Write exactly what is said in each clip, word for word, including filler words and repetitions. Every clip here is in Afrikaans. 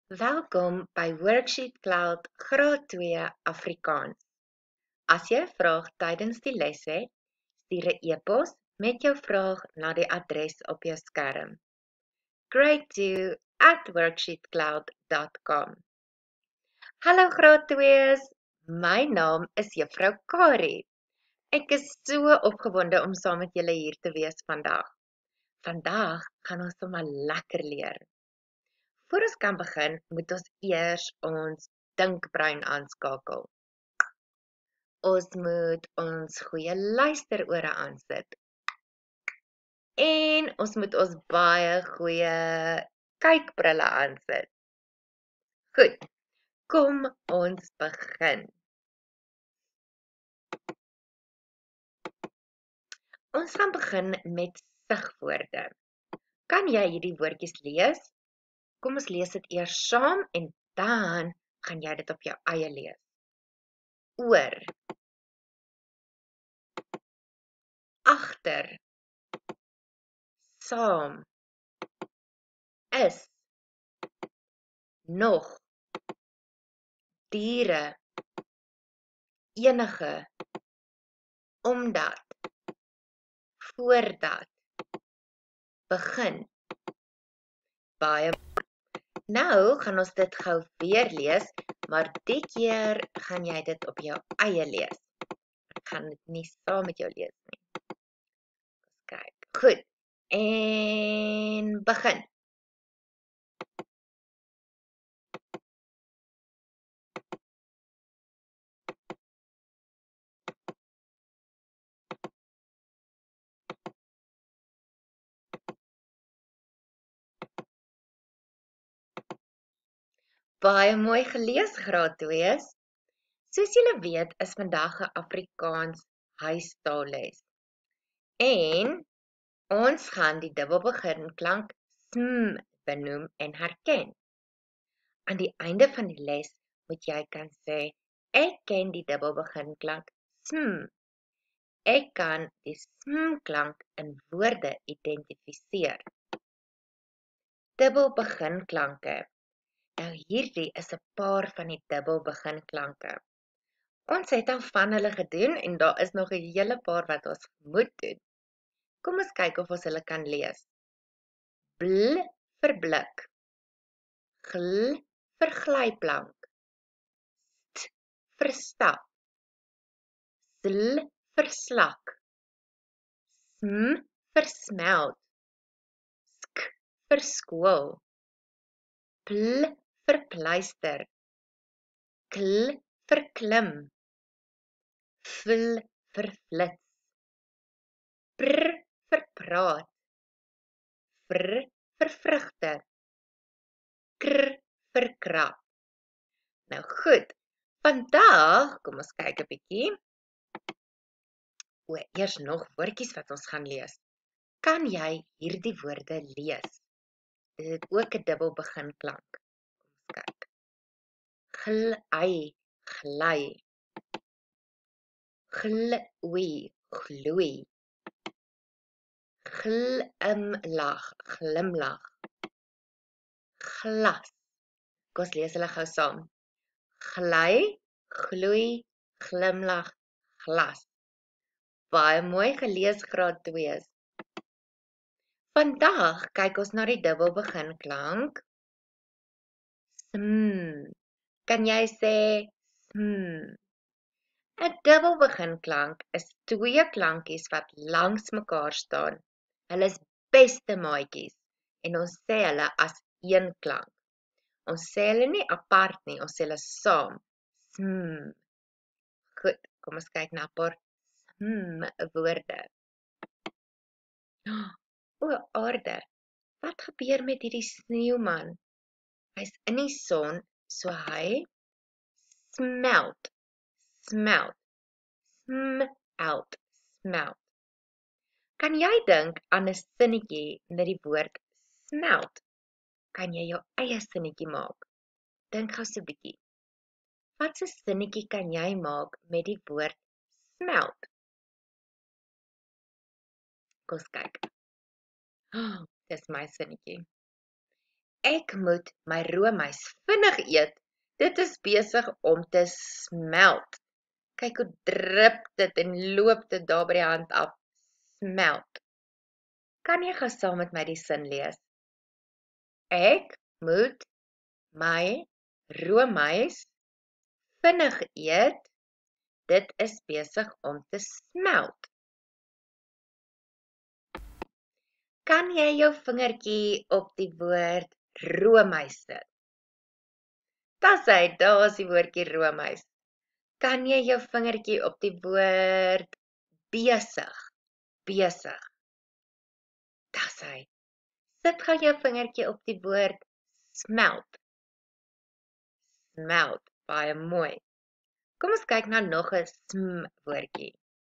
Welkom by WorksheetCloud Graad twee Afrikaans. As jy 'n vraag tydens die les het, stuur 'n e-pos met jou vraag na die adres op jou skerm. grade two at worksheetcloud dot com. Hallo Graad twees, my naam is Juffrou Kari. Ek is so opgewonde om saam met julle hier te wees vandag. Vandag gaan ons sommer lekker leer. Voor ons kan begin, moet ons eers ons dinkbrein aanskakel. Ons moet ons goeie luisterore aansit. En ons moet ons baie goeie kykbrille aansit. Goed, kom ons begin. Ons gaan begin met sigwoorde. Kan jy hierdie woordjies lees? Kom ons lees dit eers saam en dan gaan jy dit op jou eie lees. Oor, agter, saam, is, nog, diere, enige, omdat, voordat, begin. Baie. Nou gaan ons dit gou weer lees, maar die keer gaan jy dit op jou eie lees. Ek gaan dit nie saam met jou lees nie. Kyk, goed. En begin. Baie mooi gelees, Graad twee. Soos julle weet, is vandag 'n Afrikaans huistaalles. En ons gaan die dubbelbeginklank sm benoem en herken. Aan die einde van die les moet jy kan sê, ek ken die dubbelbeginklank sm. Ek kan die sm klank in woorde identifiseer. Dubbelbeginklanke. Nou hierdie is 'n paar van die dubbelbeginklanke. Ons het al van hulle gedoen en daar is nog 'n hele paar wat ons moet doen. Kom ons kyk of ons hulle kan lees. Bl vir blik. Gl vir glyplank. St vir stap. Sl vir slak. Sm vir smelt. Sk vir skool. Pl vir pleister. Kl vir klim. Vl vir flits. Pr vir praat. Vr vir vrugte. Kr vir krap. Nou goed, vandag, kom ons kyk 'n bietjie. O, eers nog woordjies wat ons gaan lees. Kan jy hierdie woorde lees? Dit het ook 'n dubbelbeginklank. Kom ons kyk. Gly, gly. Gloei, gloei. Glimlag, glimlag. Glas. Kom ons lees hulle gou saam. Gly, gloei, glimlag, glas. Baie mooi gelees, Graad twee. Vandag kyk ons na die dubbelbeginklank sm. Kan jy sê sm? 'n Dubbelbeginklank is twee klankies wat langs mekaar staan. Hulle is beste maatjies en ons sê hulle as een klank. Ons sê hulle nie apart nie, ons sê hulle saam. Sm. Goed, kom ons kyk na 'n paar sm woorde. O, aarde. Wat gebeur met hierdie sneeuman? Hy's in die son, so hy smelt. Smelt. Smelt. Smelt. Kan jy dink aan 'n sinnetjie met die woord smelt? Kan jy jou eie sinnetjie maak? Dink gou so 'n bietjie. Wat 'n sinnetjie kan jy maak met die woord smelt? Kom ons kyk. Oh, dis my sinnetjie. Ek moet my roomys vinnig eet. Dit is besig om te smelt. Kyk hoe drup dit en loop dit daar by die hand af. Smelt. Kan jy gou saam met my die sin lees? Ek moet my roomys vinnig eet. Dit is besig om te smelt. Kan jy jou vingertjie op die woord roomys sit? Das hy, daar is die woordjie roomys. Kan jy jou vingertjie op die woord besig? Besig. Das hy. Sit gou jou vingertjie op die woord smelt. Smelt, baie mooi. Kom ons kyk na nog 'n sm woordjie.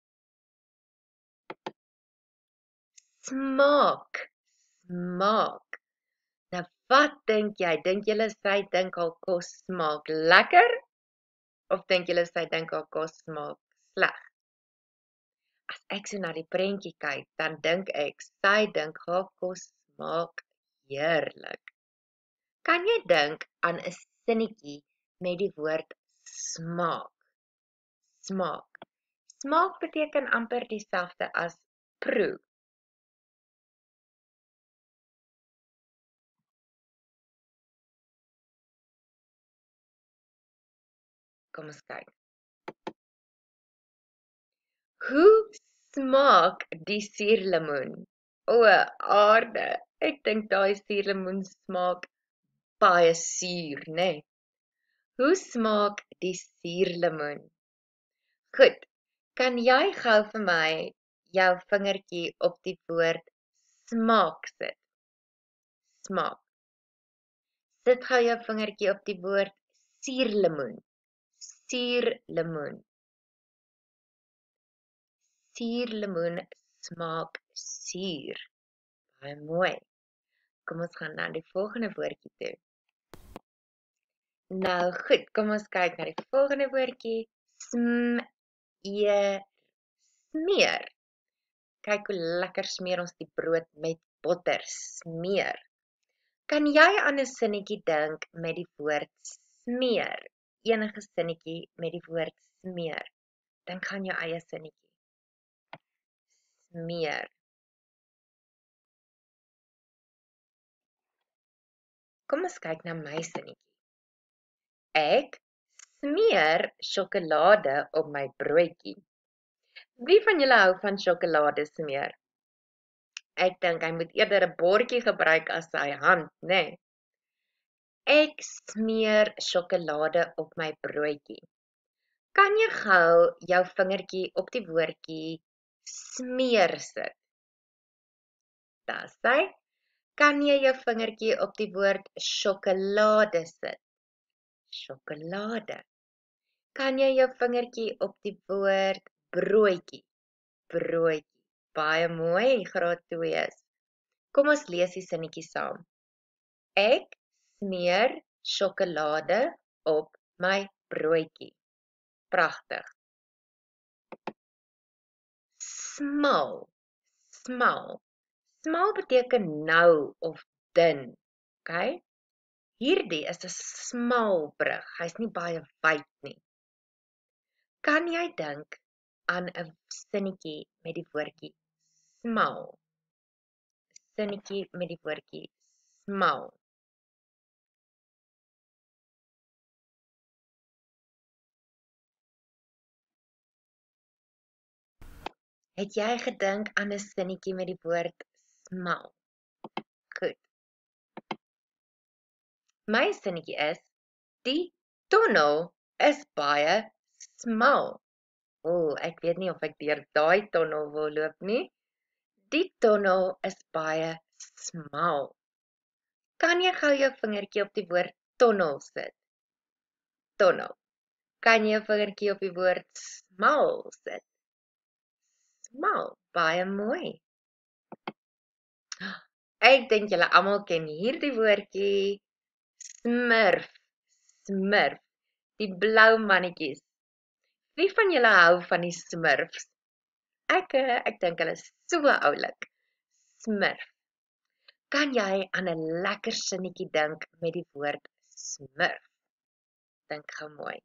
Smaak. Smaak. Nou wat dink jy? Dink julle sy dink haar kos smaak lekker? Of dink julle sy dink haar kos smaak sleg? As ek so na die prentjie kyk, dan dink ek sy dink haar kos smaak heerlik. Kan jy dink aan 'n sinnetjie met die woord smaak? Smaak. Smaak beteken amper dieselfde as proe. Kom ons kyk. Hoe smaak die suurlemoen? O, aarde. Ek dink daai suurlemoen smaak baie suur, né? Nee? Hoe smaak die suurlemoen? Goed. Kan jy gou vir my jou vingertjie op die woord smaak sit? Smaak. Sit gou jou vingertjie op die woord suurlemoen. Suurlemoen. Suurlemoen smaak suur. Baie mooi. Kom ons gaan na die volgende woordjie toe. Nou goed, kom ons kyk na die volgende woordjie. Sm, e, smeer. Kyk hoe lekker smeer ons die brood met botter. Smeer. Kan jy aan 'n sinnetjie dink met die woord smeer? Enige sinnetjie met die woord smeer. Dink aan jou eie sinnetjie. Smeer. Kom ons kyk na my sinnetjie. Ek smeer sjokolade op my broodjie. Wie van julle hou van sjokolade smeer? Ek dink hy moet eerder 'n bordjie gebruik as sy hand, né? Nee. Ek smeer sjokolade op my broodjie. Kan jy gou jou vingertjie op die woordjie smeer sit? Das hy. Kan jy jou vingertjie op die woord sjokolade sit? Sjokolade. Kan jy jou vingertjie op die woord broodjie? Broodjie. Baie mooi, graad twee. Kom ons lees die sinnetjie saam. Ek smeer sjokolade op my broodjie. Pragtig. Smal. Smal. Smal beteken nou of dun. Okay? Hierdie is 'n smal brug. Hy's nie baie wyd nie. Kan jy dink aan 'n sinnetjie met die woordjie smal? Sinnetjie met die woordjie smal. Het jy gedink aan 'n sinnetjie met die woord smal? Goed. My sinnetjie is, die tonnel is baie smal. O, ek weet nie of ek deur daai tonnel wil loop nie. Die tonnel is baie smal. Kan jy gou jou vingertjie op die woord tonnel sit? Tonnel. Kan jy jou vingertjie op die woord smal sit? Smal. Baie mooi. Ek dink julle almal ken hierdie woordjie. Smurf. Smurf. Die blou mannetjies. Wie van julle hou van die Smurfs? Ek, ek dink hulle is so oulik. Smurf. Kan jy aan 'n lekker sinnetjie dink met die woord smurf? Dink gou mooi.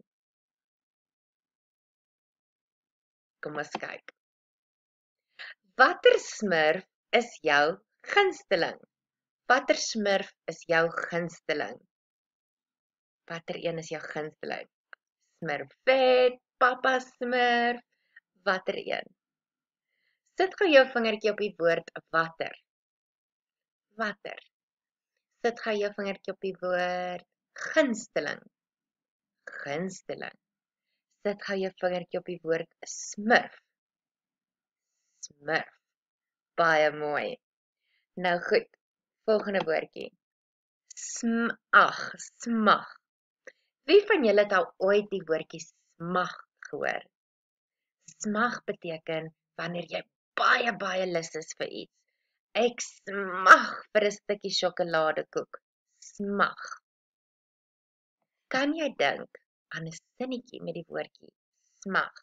Kom ons kyk. Watter smurf is jou gunsteling? Watter smurf is jou gunsteling? Watter een is jou gunsteling? Smurfet, Papa Smurf, watter een? Sit gou jou vingertjie op die woord watter. Watter? Sit gou jou vingertjie op die woord gunsteling. Gunsteling. Sit gou jou vingertjie op die woord smurf. Smurf. Baie mooi. Nou goed, volgende woordjie. Smag, smag. Wie van julle het al ooit die woordjie smag gehoor? Smag beteken wanneer jy baie baie lus is vir iets. Ek smag vir 'n stukkie sjokoladekoek. Smag. Kan jy dink aan 'n sinnetjie met die woordjie smag?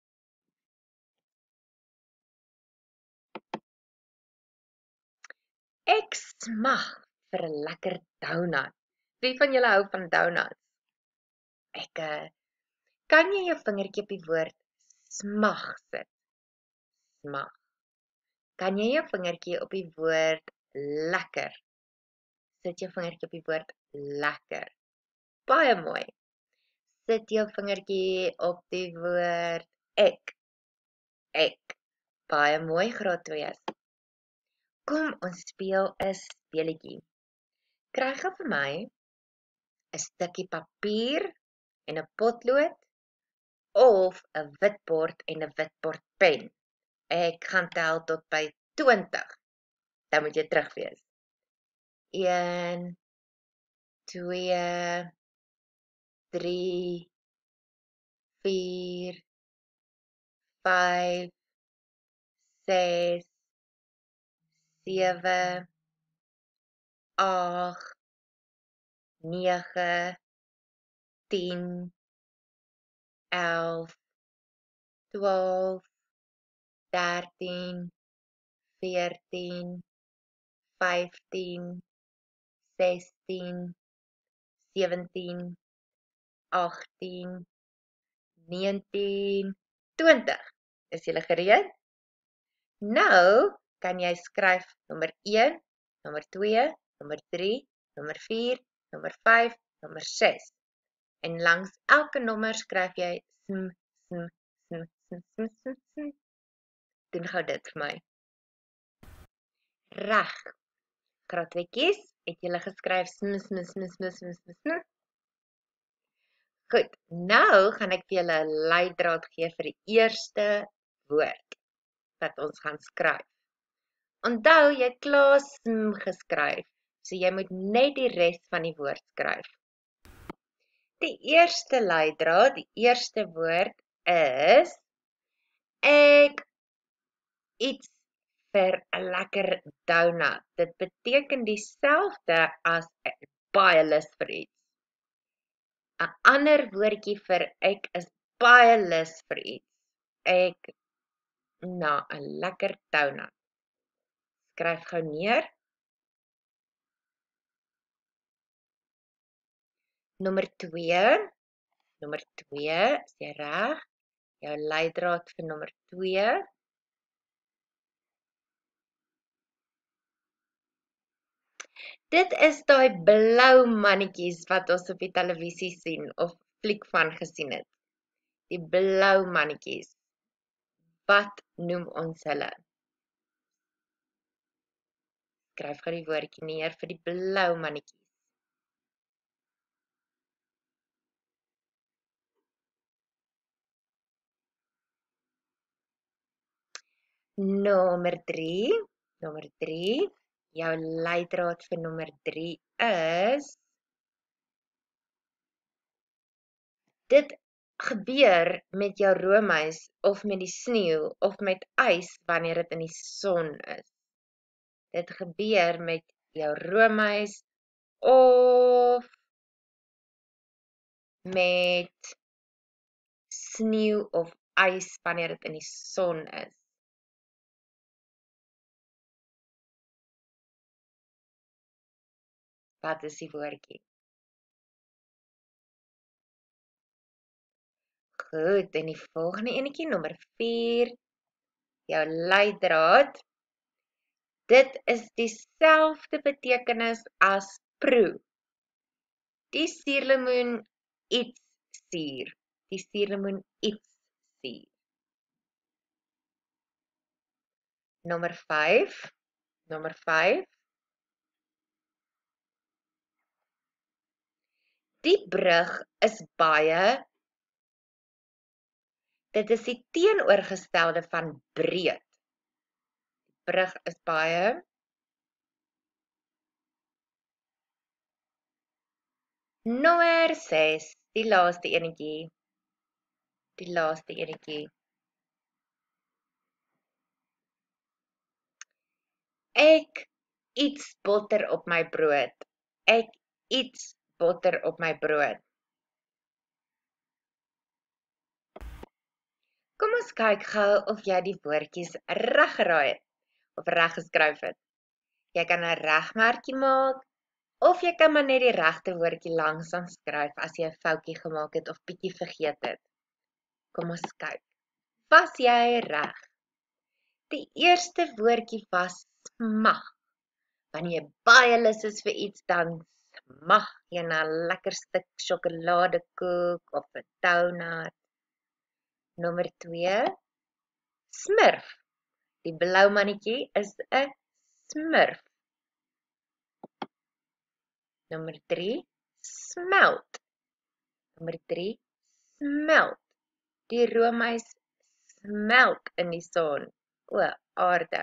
Ek smag vir 'n lekker donut. Wie van julle hou van donuts? Ek uh, kan jy jou vingertjie op die woord smag sit? Smag. Kan jy jou vingertjie op die woord lekker? Sit jou vingertjie op die woord lekker. Baie mooi. Sit jou vingertjie op die woord ek. Ek. Baie mooi, graad twee. Kom ons speel 'n speletjie. Kry gou vir my 'n stukkie papier en 'n potlood of 'n witbord en 'n witbordpen. Ek gaan tel tot by twintig. Dan moet jy terug wees. een, twee, drie, vier, vyf, ses, sewe, agt, nege, tien, elf, twaalf, dertien, veertien, vyftien, sestien, sewentien, agttien, negentien, twintig. Is julle gereed? Nou kan jy skryf nommer een, nommer twee, nommer drie, nommer vier, nommer vyf, nommer ses. En langs elke nommer skryf jy sm, sm, sm, sm, sm, sm, sm. Doen gou dit vir my. Reg. Graadwetjies, het julle geskryf sm, sm, sm, sm, sm, sm, sm. Goed, nou gaan ek vir julle 'n leidraad gee vir die eerste woord wat ons gaan skryf. Onthou, jy het klaar sm geskryf, so jy moet net die res van die woord skryf. Die eerste leidraad, die eerste woord is ek iets vir 'n lekker donut. Dit beteken dieselfde as ek baie lus vir iets. 'n Ander woordjie vir ek is baie lus vir iets. Ek na 'n lekker donut. Skryf gou neer. Nommer twee. Nommer twee, is jy reg? Jou leidraad vir nommer twee. Dit is daai blou mannetjies wat ons op die televisie sien of fliek van gesien het. Die blou mannetjies. Wat noem ons hulle? Skryf gou die woordjie neer vir die blou mannetjies. Nommer drie. Nommer drie. Jou leidraad vir nommer drie is dit gebeur met jou roomys of met die sneeu of met ys wanneer dit in die son is. Dit gebeur met jou roomys of met sneeu of ys wanneer dit in die son is. Wat is die woordjie? Goed, en die volgende enetjie, nommer vier, jou leidraad. Dit is dieselfde betekenis as proe. Die suurlemoen iets suur. Die suurlemoen iets suur. Nommer vyf, nommer vyf. Die brug is baie, dit is die teenoorgestelde van breed. Die brug is baie, nommer ses, die laaste enetjie, die laaste enetjie. Ek iets botter op my brood. Ek iets botter op my brood. Kom ons kyk gou of jy die woordjies reg geraai het of reg geskryf het. Jy kan 'n regmerkie maak of jy kan maar net die regte woordjie langs aan skryf as jy 'n foutjie gemaak het of bietjie vergeet het. Kom ons kyk. Was jy reg? Die eerste woordjie was smag. Wanneer jy baie lus is vir iets, dan smag jy na 'n lekker stuk sjokoladekoek of 'n donut. Nommer twee, smurf. Die blou mannetjie is 'n smurf. Nommer drie, smelt. Nommer drie, smelt. Die roomys smelt in die son. O, aarde.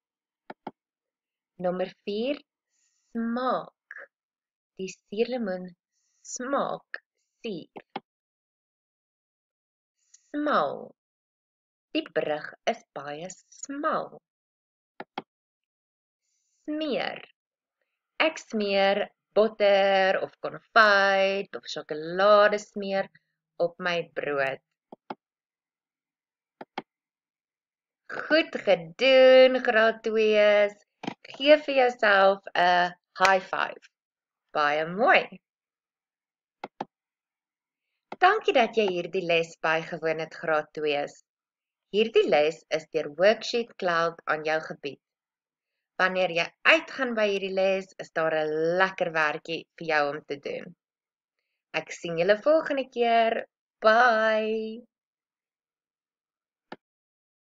Nommer vier, smaak. Die suurlemoen smaak suur. Smal. Die brug is baie smal. Smeer. Ek smeer botter of konfyt of sjokoladesmeer op my brood. Goed gedoen, graad twee. Geef vir jouself 'n high five. Baie mooi. Dankie dat jy hierdie les bygewoon het, graad twee. Hierdie les is deur WorksheetCloud aan jou gebied. Wanneer jy uitgaan by hierdie les, is daar 'n lekker werkie vir jou om te doen. Ek sien julle volgende keer. Bye!